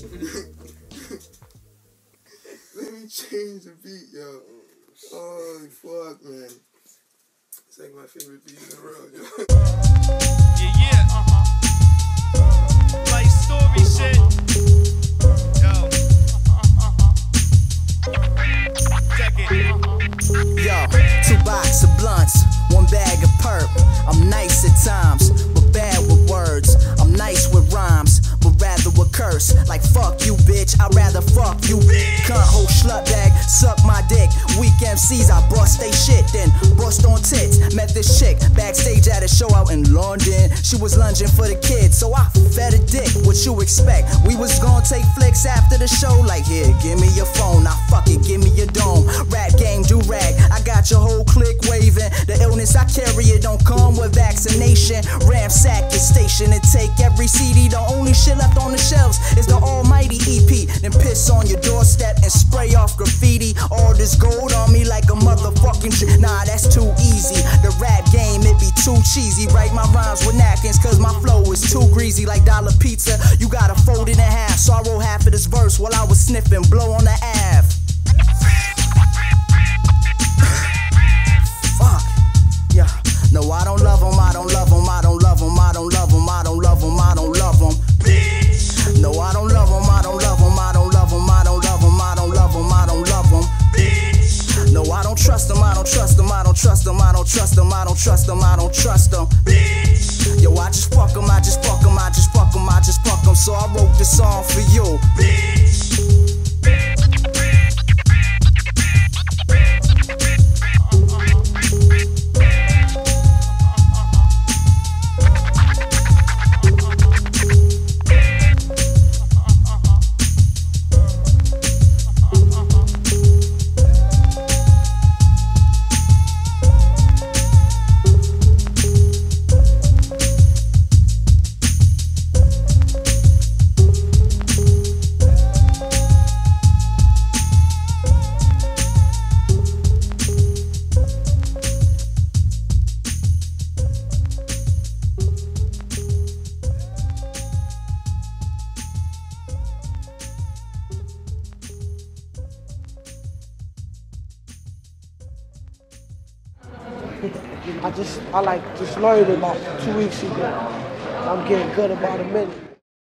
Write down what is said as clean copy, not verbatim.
Let me change the beat, yo. Holy fuck, man. It's like my favorite beat in the world, yo. Yeah. Life story shit. Yo. Check it. Yo, 2 boxes of blunts, 1 bag of perp. I'm nice at times, but bad with words. I'm nice with rhymes, but rather with curse. Like fuck you, bitch, I'd rather fuck you. Cunt hoe slut bag, suck my dick. Weak MCs, I bust they shit, then bust on tits. Met this chick backstage at a show out in London. She was lunging for the kids, so I fed a dick. What you expect? We was gonna take flicks after the show. Like here, give me your phone, now fuck it, give me your dome. Rap game, do rag, I got your whole clique waving. The illness I carry, it don't come with vaccination. Ransack your station and take every CD. The only shit left on the shelves is the almighty EP. Then piss on your doorstep and spray off graffiti. All this gold on me like a motherfucking nah, that's too easy. The rap game, it be too cheesy. Write my rhymes with napkins cause my flow is too greasy. Like dollar pizza, you gotta fold it in half. So I wrote half of this verse while I was sniffing blow on the Ave. Fuck, yeah. No, I don't love him, I don't love him, I don't love him, I don't love him, I don't love him, I don't love him. No, I don't love him, I don't love him, I don't love him, I don't love him, I don't love him, I don't love him. No, I don't trust him, I don't trust him, I don't trust him, I don't trust him, I don't trust him, I don't trust him. Yo, I just fuck him, I just fuck him, I just fuck him, I just fuck him. So I wrote this song for you. I just learned it about 2 weeks ago. I'm getting good about a minute.